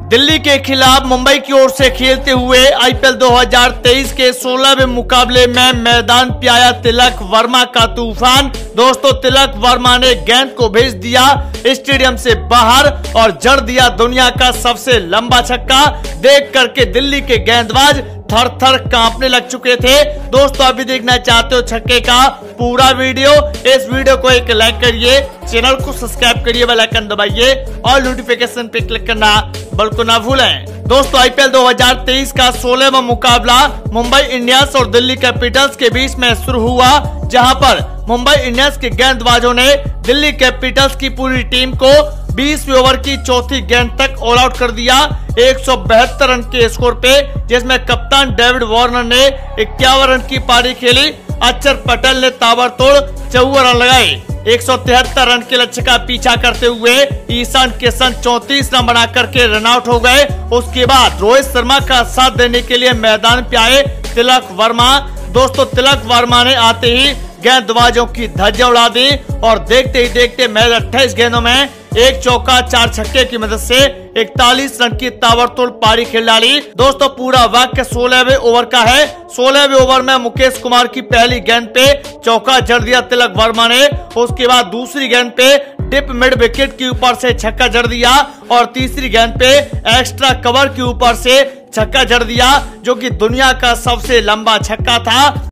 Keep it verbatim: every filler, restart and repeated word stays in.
दिल्ली के खिलाफ मुंबई की ओर से खेलते हुए आईपीएल दो हज़ार तेईस के सोलहवें मुकाबले में मैदान पे आया तिलक वर्मा का तूफान। दोस्तों, तिलक वर्मा ने गेंद को भेज दिया स्टेडियम से बाहर और जड़ दिया दुनिया का सबसे लंबा छक्का। देख करके दिल्ली के गेंदबाज थर थर कांपने लग चुके थे। दोस्तों, अभी देखना चाहते हो छक्के का पूरा वीडियो, इस वीडियो को एक लाइक करिए, चैनल को सब्सक्राइब करिए, बेल आइकन दबाइए और नोटिफिकेशन पे क्लिक करना बिल्कुल ना भूलें। दोस्तों, आईपीएल दो हज़ार तेईस का सोलहवां मुकाबला मुंबई इंडियंस और दिल्ली कैपिटल्स के बीच में शुरू हुआ, जहां पर मुंबई इंडियंस के गेंदबाजों ने दिल्ली कैपिटल्स की पूरी टीम को बीसवीं ओवर की चौथी गेंद तक ऑल आउट कर दिया एक सौ बहत्तर रन के स्कोर पे, जिसमें कप्तान डेविड वार्नर ने इक्यावन रन की पारी खेली। अक्षर पटेल ने ताबड़तोड़ चौवन रन लगाए। एक सौ तिहत्तर रन के लक्ष्य का पीछा करते हुए ईशान किशन चौंतीस रन बना करके रन आउट हो गए। उसके बाद रोहित शर्मा का साथ देने के लिए मैदान पे आए तिलक वर्मा। दोस्तों, तिलक वर्मा ने आते ही गेंदबाजों की धज्जियां उड़ा दी और देखते ही देखते मैच अट्ठाईस गेंदों में एक चौका चार छक्के की मदद से इकतालीस रन की ताबड़तोड़ पारी खेल डाली। दोस्तों, पूरा वाक्य सोलहवें ओवर का है। सोलहवें ओवर में मुकेश कुमार की पहली गेंद पे चौका जड़ दिया तिलक वर्मा ने। उसके बाद दूसरी गेंद पे डिप मिड विकेट के ऊपर से छक्का जड़ दिया और तीसरी गेंद पे एक्स्ट्रा कवर के ऊपर से छक्का जड़ दिया, जो कि दुनिया का सबसे लंबा छक्का था।